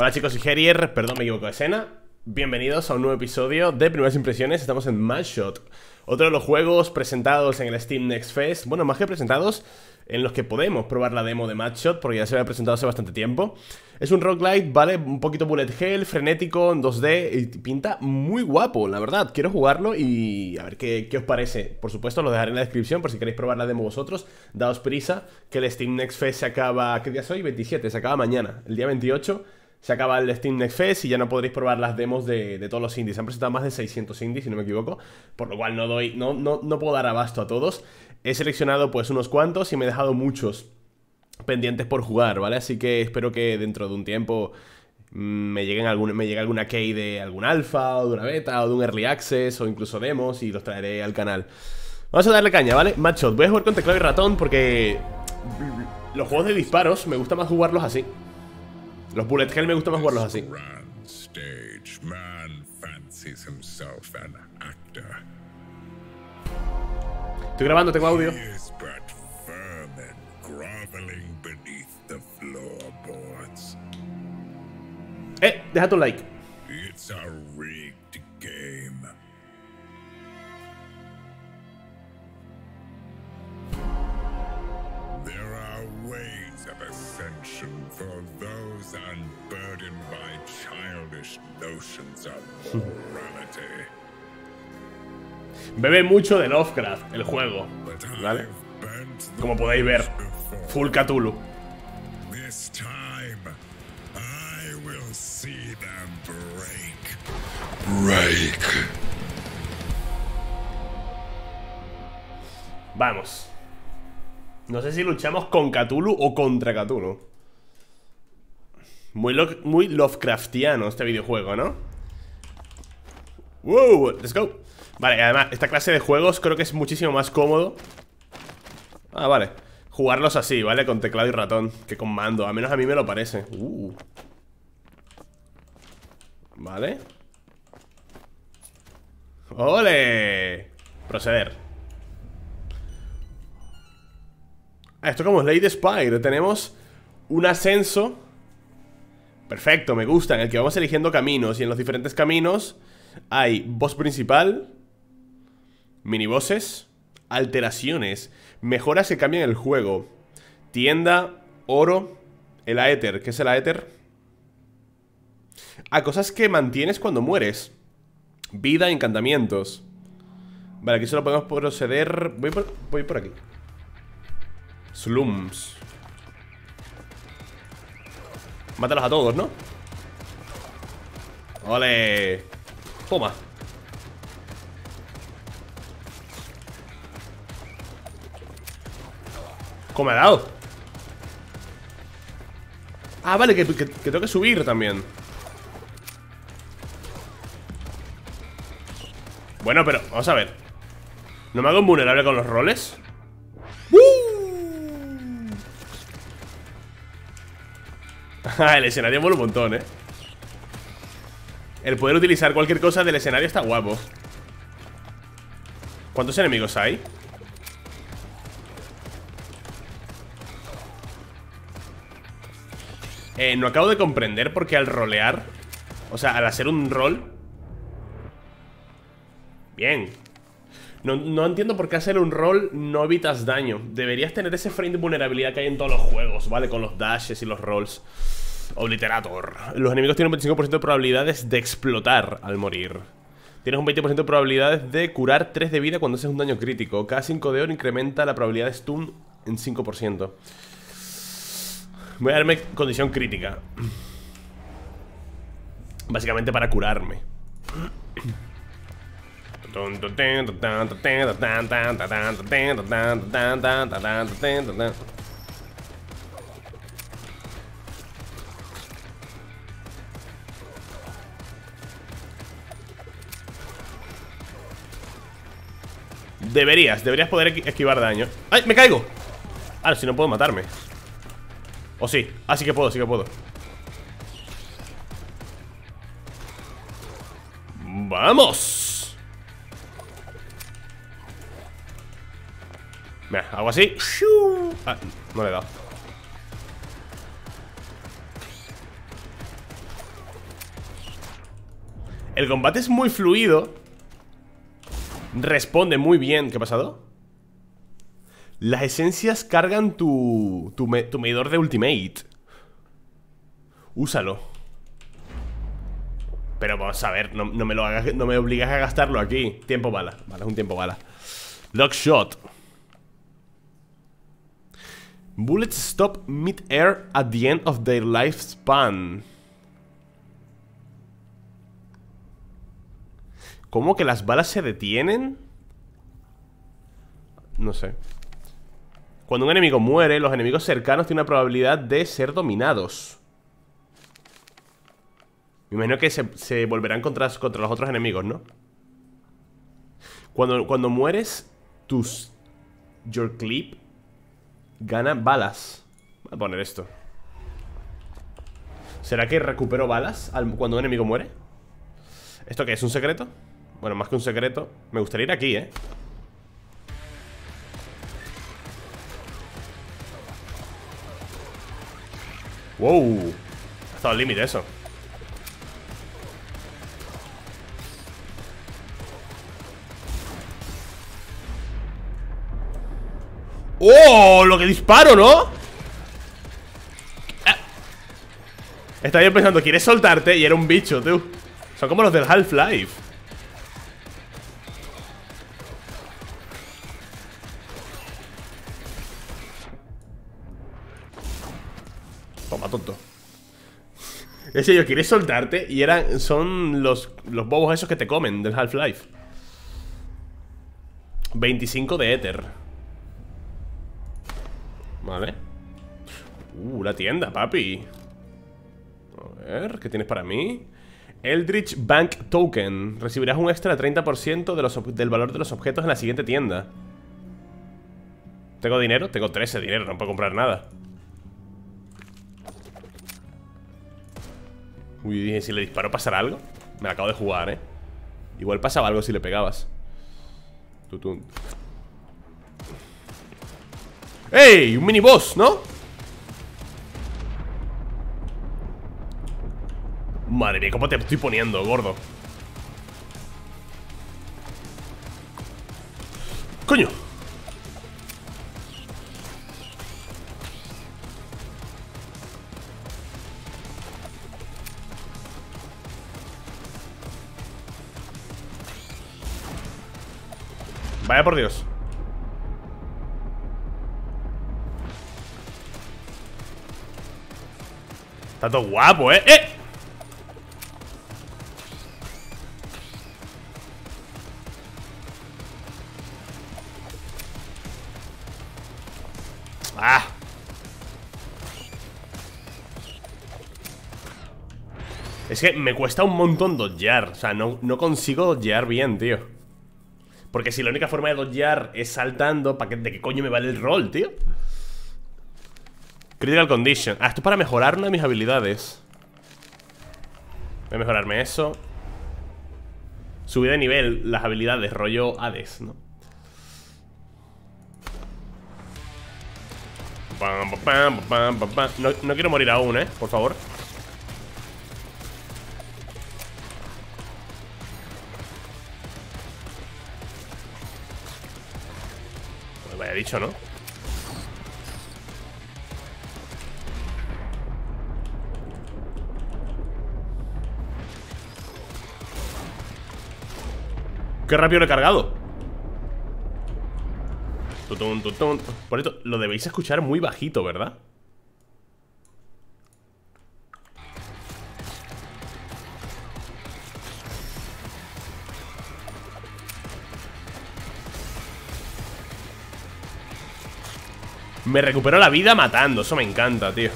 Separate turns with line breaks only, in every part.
Hola chicos, soy Herier, perdón me equivoco de escena. Bienvenidos a un nuevo episodio de Primeras Impresiones. Estamos en Mudshot, otro de los juegos presentados en el Steam Next Fest. Bueno, más que presentados, en los que podemos probar la demo de Mudshot, porque ya se había presentado hace bastante tiempo. Es un roguelite, ¿vale? Un poquito bullet hell, frenético, en 2D, y pinta muy guapo, la verdad. Quiero jugarlo y a ver qué os parece. Por supuesto, lo dejaré en la descripción por si queréis probar la demo vosotros. Daos prisa, que el Steam Next Fest se acaba... ¿Qué día es hoy? 27, se acaba mañana. El día 28 se acaba el Steam Next Fest y ya no podréis probar las demos de todos los indies. Han presentado más de 600 indies, si no me equivoco, por lo cual no puedo dar abasto a todos. He seleccionado pues unos cuantos y me he dejado muchos pendientes por jugar, ¿vale? Así que espero que dentro de un tiempo me llegue alguna key de algún alfa, o de una beta, o de un early access, o incluso demos, y los traeré al canal. Vamos a darle caña, ¿vale? Mudshot, voy a jugar con teclado y ratón porque los juegos de disparos me gusta más jugarlos así. Los bullet hell me gusta más jugarlos así. Estoy grabando, tengo audio. Deja tu like. For those unburdened by childish notions of morality. Bebe mucho de Lovecraft, el juego, ¿vale? Como podéis ver, full Cthulhu. Vamos. No sé si luchamos con Cthulhu o contra Cthulhu. Muy Lovecraftiano este videojuego, ¿no? ¡Wow! ¡Let's go! Vale, además, esta clase de juegos creo que es muchísimo más cómodo. Ah, vale. Jugarlos así, ¿vale? Con teclado y ratón, que con mando. Al menos a mí me lo parece. Vale. ¡Ole! Proceder. Esto como Slay the Spire. Tenemos un ascenso. Perfecto, me gusta, en el que vamos eligiendo caminos. Y en los diferentes caminos hay boss principal, minibosses, alteraciones, mejoras que cambian el juego, tienda, oro, el Aether. ¿Qué es el Aether? Cosas que mantienes cuando mueres. Vida, encantamientos. Vale, aquí solo podemos proceder. Voy por aquí. Slums. Mátalos a todos, ¿no? ¡Ole! Toma. ¿Cómo me ha dado? Ah, vale, que tengo que subir también. Bueno, pero, vamos a ver. ¿No me hago invulnerable con los roles? El escenario mola un montón, El poder utilizar cualquier cosa del escenario está guapo. ¿Cuántos enemigos hay? No acabo de comprender por qué al rolear, o sea, al hacer un rol. Bien. No entiendo por qué hacer un rol no evitas daño. Deberías tener ese frame de vulnerabilidad que hay en todos los juegos, ¿vale? Con los dashes y los rolls. Obliterator. Los enemigos tienen un 25% de probabilidades de explotar al morir. Tienes un 20% de probabilidades de curar 3 de vida cuando haces un daño crítico. Cada 5 de oro incrementa la probabilidad de stun en 5%. Voy a darme condición crítica. Básicamente para curarme. Deberías poder esquivar daño. ¡Ay, me caigo! Ah, si no puedo matarme. O sí, sí que puedo, sí que puedo. ¡Vamos! Mira, hago así. No le he dado. El combate es muy fluido. Responde muy bien. ¿Qué ha pasado? Las esencias cargan tu medidor de ultimate. Úsalo. Pero vamos a ver, no me lo hagas, no me obligas a gastarlo aquí. Tiempo bala. Vale, es un tiempo bala. Lock shot. Bullets stop mid-air at the end of their lifespan. ¿Cómo que las balas se detienen? No sé. Cuando un enemigo muere, los enemigos cercanos tienen una probabilidad de ser dominados. Me imagino que se volverán contra los otros enemigos, ¿no? Cuando mueres, your clip gana balas. Voy a poner esto. ¿Será que recupero balas cuando un enemigo muere? ¿Esto qué es? ¿Un secreto? Bueno, más que un secreto. Me gustaría ir aquí, ¿eh? Wow. Ha estado al límite eso. ¡Oh! Lo que disparo, ¿no? Estaba yo pensando, ¿quieres soltarte? Y era un bicho, tú. Son como los del Half-Life. Toma, tonto. Ese yo, ¿quieres soltarte? Y son los bobos esos que te comen del Half-Life. 25 de éter. Vale. La tienda, papi. A ver, ¿qué tienes para mí? Eldritch Bank Token. Recibirás un extra de 30% del valor de los objetos en la siguiente tienda. ¿Tengo dinero? Tengo 13 de dinero, no puedo comprar nada. Uy, dije, si le disparo pasará algo. Me la acabo de jugar, ¿eh? Igual pasaba algo si le pegabas. Tutun. ¡Ey! Un mini boss, ¿no? Madre mía, ¿cómo te estoy poniendo, gordo? ¡Coño! Vaya por Dios. Está todo guapo, ¿eh? ¡Eh! ¡Ah! Es que me cuesta un montón dodgear. O sea, no consigo dodgear bien, tío. Porque si la única forma de dodgear es saltando, ¿de qué coño me vale el rol, tío? Critical Condition. Ah, esto es para mejorar una de mis habilidades. Voy a mejorarme eso. Subir de nivel las habilidades, rollo Hades, ¿no? No quiero morir aún, por favor. Pues vaya dicho, ¿no? ¡Qué rápido lo he cargado! Tutun, tutun. Por esto, lo debéis escuchar muy bajito, ¿verdad? Me recupero la vida matando. Eso me encanta, tío.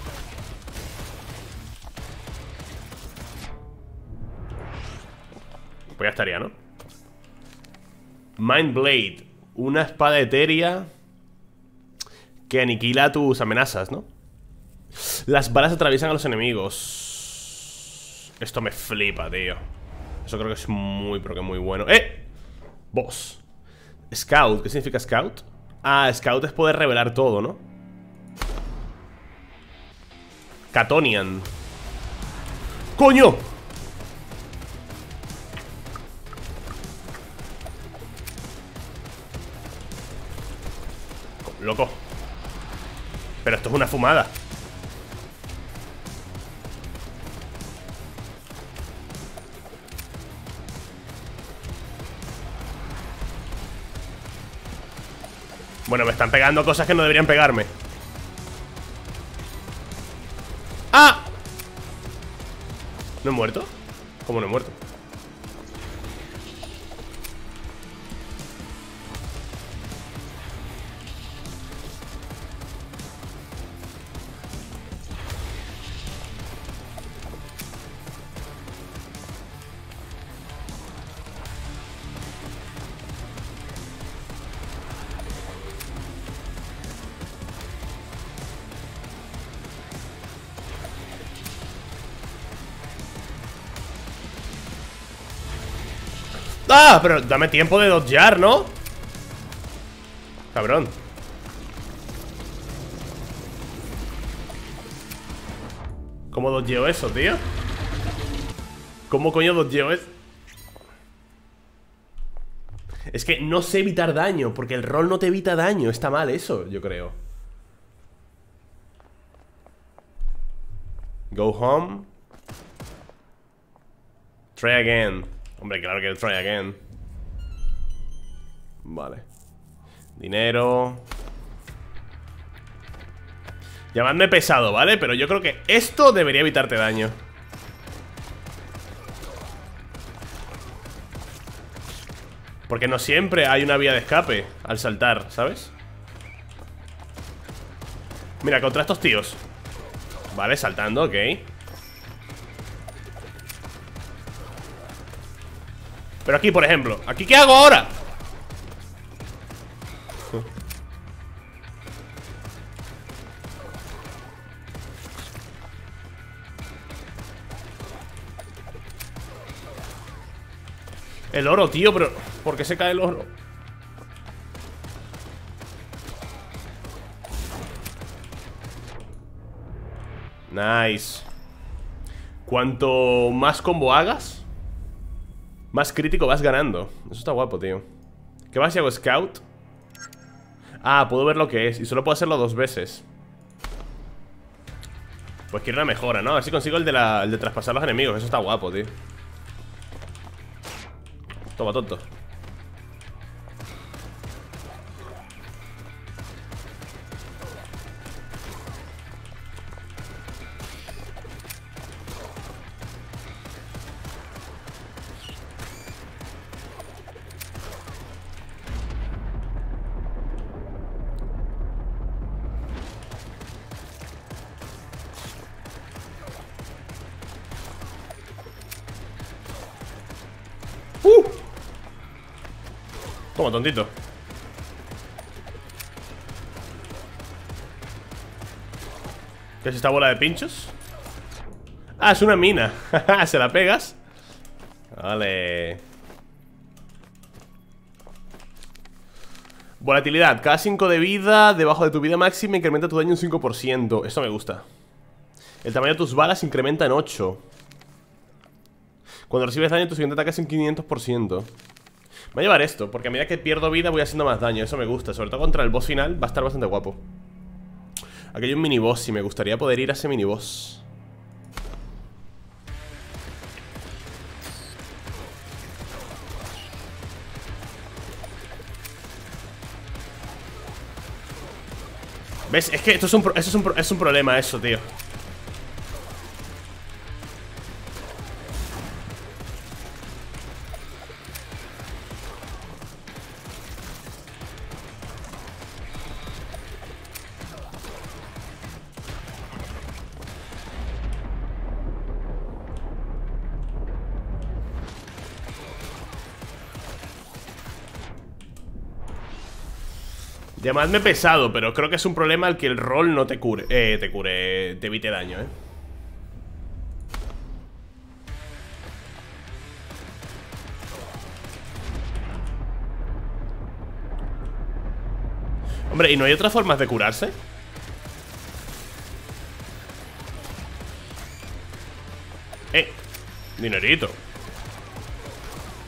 Pues ya estaría, ¿no? Mind Blade. Una espada etérea que aniquila tus amenazas, ¿no? Las balas atraviesan a los enemigos. Esto me flipa, tío. Eso creo que es muy, pero que muy bueno. ¡Eh! Boss. Scout. ¿Qué significa Scout? Ah, Scout es poder revelar todo, ¿no? Catonian. ¡Coño! loco. Pero esto es una fumada. Bueno, me están pegando cosas que no deberían pegarme. ¡Ah! ¿No he muerto? ¿Cómo no he muerto? ¡Ah! Pero dame tiempo de dodgear, ¿no? Cabrón. ¿Cómo dodgeo eso, tío? ¿Cómo coño dodgeo eso? Es que no sé evitar daño, porque el rol no te evita daño. Está mal eso, yo creo. Go home. Try again. Hombre, claro que try again. Vale. Dinero. Llamadme pesado, ¿vale? Pero yo creo que esto debería evitarte daño. Porque no siempre hay una vía de escape al saltar, ¿sabes? Mira, contra estos tíos. Vale, saltando, ok. Pero aquí, por ejemplo, ¿aquí qué hago ahora? El oro, tío, pero ¿por qué se cae el oro? Nice. Cuanto más combo hagas, más crítico vas ganando. Eso está guapo, tío. ¿Qué pasa si hago scout? Ah, puedo ver lo que es. Y solo puedo hacerlo 2 veces. Pues quiero una mejora, ¿no? A ver si consigo el de traspasar a los enemigos. Eso está guapo, tío. Toma, tonto. Toma, tontito. ¿Qué es esta bola de pinchos? Ah, es una mina. ¿Se la pegas? Vale. Volatilidad. Cada 5 de vida debajo de tu vida máxima incrementa tu daño un 5%. Esto me gusta. El tamaño de tus balas incrementa en 8. Cuando recibes daño tu siguiente ataque es en 500%. Voy a llevar esto, porque a medida que pierdo vida voy haciendo más daño. Eso me gusta, sobre todo contra el boss final. Va a estar bastante guapo. Aquí hay un miniboss y me gustaría poder ir a ese miniboss. ¿Ves? Es que esto es un problema eso, tío. Llamadme pesado, pero creo que es un problema al que el rol no te cure. Te evite daño, Hombre, ¿y no hay otras formas de curarse? Dinerito.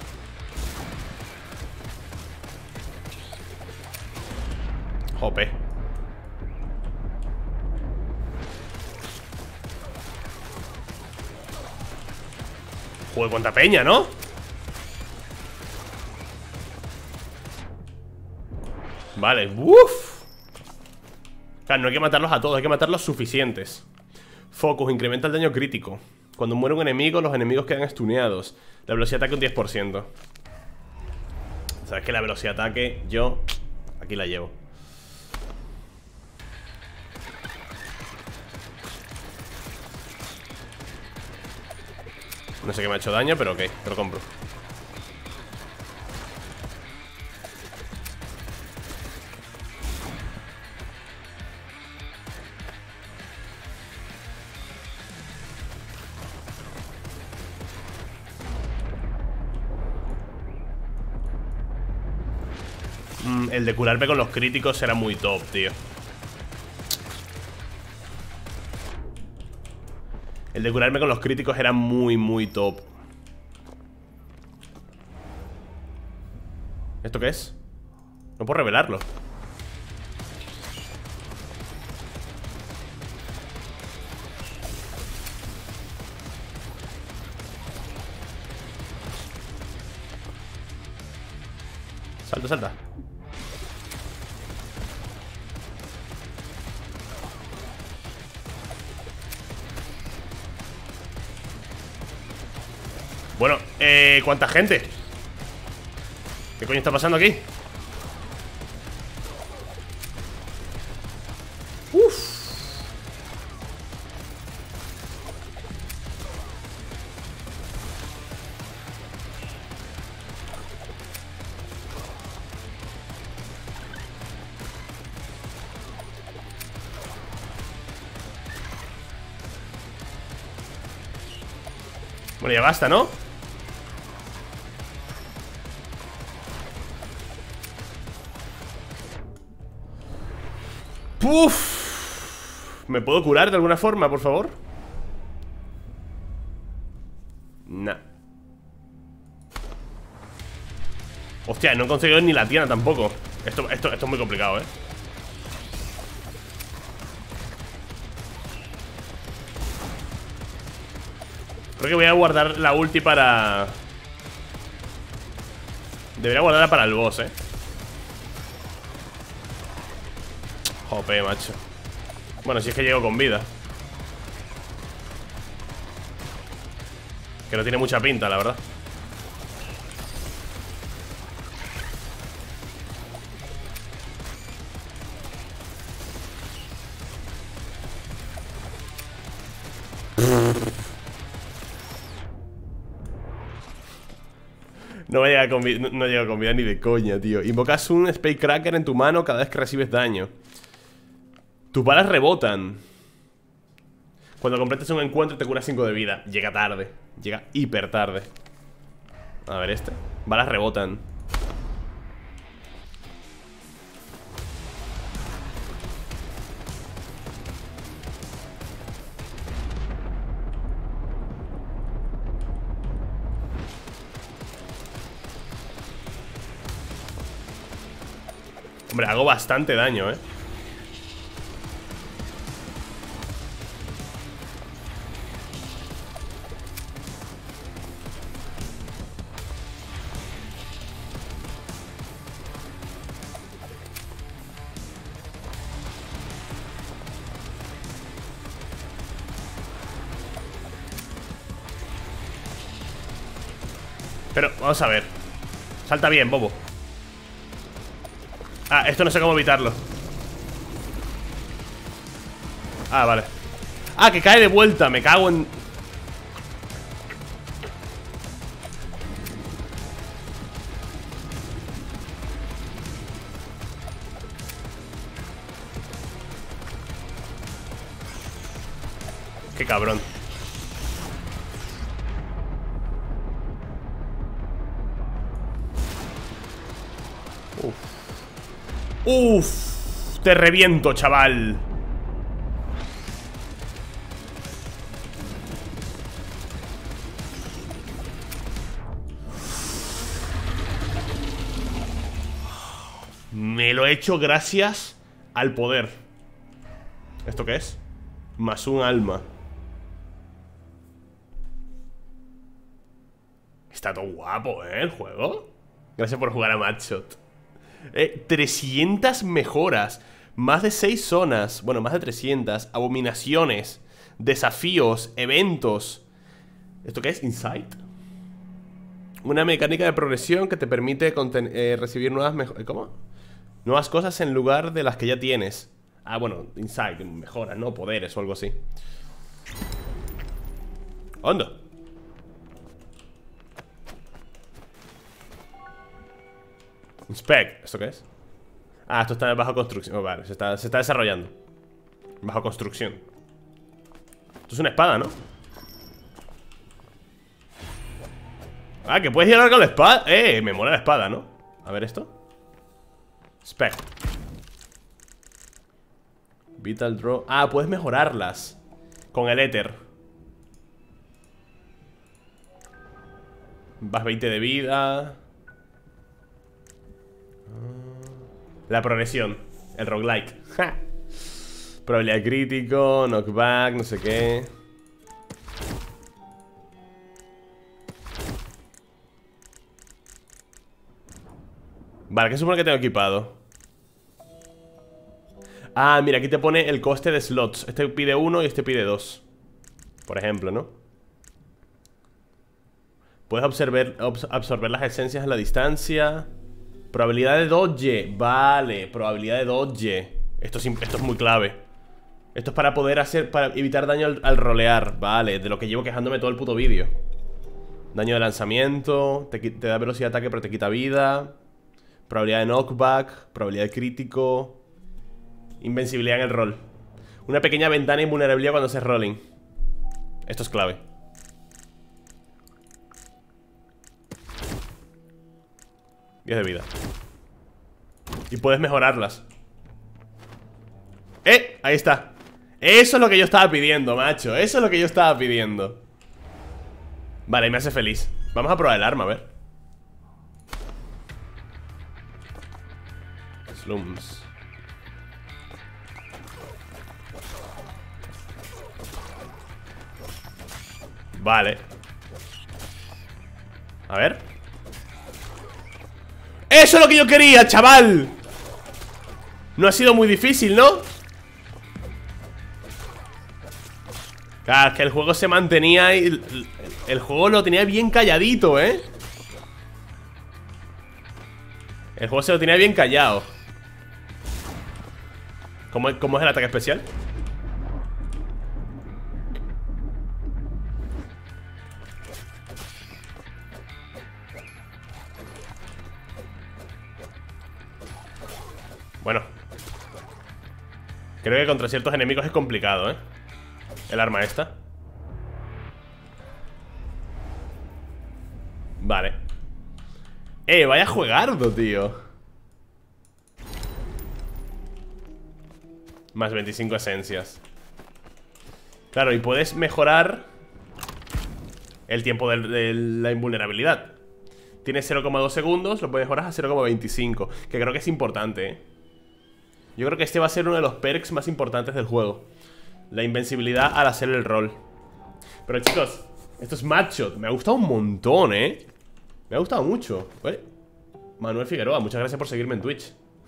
Jope. Joder, cuánta peña, ¿no? Vale, uff. Claro, no hay que matarlos a todos, hay que matar los suficientes. Focus, incrementa el daño crítico. Cuando muere un enemigo, los enemigos quedan stuneados. La velocidad de ataque un 10%. Sabes que la velocidad de ataque, yo aquí la llevo. No sé qué me ha hecho daño, pero ok, te lo compro. El de curarme con los críticos era muy top, tío. El de curarme con los críticos era muy, muy top. ¿Esto qué es? No puedo revelarlo. Salta, salta. Bueno, ¿cuánta gente? ¿Qué coño está pasando aquí? Uf. Bueno, ya basta, ¿no? Uf. ¿Me puedo curar de alguna forma, por favor? Nah. Hostia, no he conseguido ni la tienda tampoco. Esto es muy complicado, ¿eh? Creo que voy a guardar la ulti para... Debería guardarla para el boss, ¿eh? Jope, macho. Bueno, si es que llego con vida. Que no tiene mucha pinta, la verdad. No me llega con vida, no llega con vida ni de coña, tío. Invocas un Spellcracker en tu mano cada vez que recibes daño. Tus balas rebotan. Cuando completes un encuentro te curas 5 de vida. Llega tarde. Llega hiper tarde. A ver este. Balas rebotan. Hombre, hago bastante daño, ¿eh? Pero, vamos a ver. Salta bien, bobo. Ah, esto no sé cómo evitarlo. Ah, vale. Ah, que cae de vuelta, me cago en... Qué cabrón. Uf, te reviento, chaval. Me lo he hecho gracias al poder. ¿Esto qué es? Más un alma. está todo guapo, el juego. Gracias por jugar a Madshot. 300 mejoras. Más de 6 zonas. Bueno, más de 300. Abominaciones. Desafíos. Eventos. ¿Esto qué es? Insight. Una mecánica de progresión que te permite recibir ¿cómo? Nuevas cosas en lugar de las que ya tienes. Ah, bueno, Insight, mejoras, ¿no? Poderes o algo así. ¿Onda? Inspect, ¿esto qué es? Ah, esto está bajo construcción. Vale, se está desarrollando. Bajo construcción. Esto es una espada, ¿no? Ah, que puedes llegar con la espada. Me mola la espada, ¿no? A ver esto. Spec. Vital Draw. Ah, puedes mejorarlas con el éter. Vas 20 de vida. La progresión. El roguelike. ¡Ja! Probabilidad crítico, knockback, no sé qué. Vale, ¿qué supone que tengo equipado? Ah, mira, aquí te pone el coste de slots. Este pide 1 y este pide 2. Por ejemplo, ¿no? Puedes absorber las esencias a la distancia. Probabilidad de dodge. Vale, probabilidad de dodge. Esto es muy clave. Esto es para poder para evitar daño al rolear. Vale, de lo que llevo quejándome todo el puto vídeo. Daño de lanzamiento. Te da velocidad de ataque pero te quita vida. Probabilidad de knockback. Probabilidad de crítico. Invencibilidad en el roll. Una pequeña ventana de invulnerabilidad cuando haces rolling. Esto es clave. Diez de vida. Y puedes mejorarlas. Ahí está. Eso es lo que yo estaba pidiendo, macho. Eso es lo que yo estaba pidiendo. Vale, me hace feliz. Vamos a probar el arma, a ver. Slums. Vale. A ver. ¡Eso es lo que yo quería, chaval! No ha sido muy difícil, ¿no? Claro, es que el juego se mantenía y el juego lo tenía bien calladito, ¿eh? El juego se lo tenía bien callado. ¿Cómo es el ataque especial? Bueno, creo que contra ciertos enemigos es complicado, ¿eh? El arma esta. Vale. Vaya juegardo, tío. Más 25 esencias. Claro, y puedes mejorar el tiempo de la invulnerabilidad. Tienes 0,2 segundos, lo puedes mejorar a 0,25. Que creo que es importante, ¿eh? Yo creo que este va a ser uno de los perks más importantes del juego. La invencibilidad al hacer el roll. Pero chicos, esto es Madshot. Me ha gustado un montón, ¿eh? Me ha gustado mucho. Manuel Figueroa, muchas gracias por seguirme en Twitch.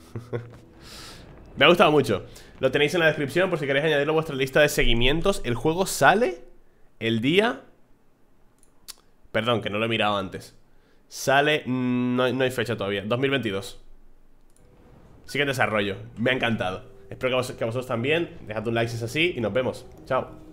Me ha gustado mucho. Lo tenéis en la descripción por si queréis añadirlo a vuestra lista de seguimientos. El juego sale el día... Perdón, que no lo he mirado antes. Sale... No hay fecha todavía. 2022. Sigue en desarrollo. Me ha encantado. Espero que a vosotros también. Dejad un like si es así y nos vemos. Chao.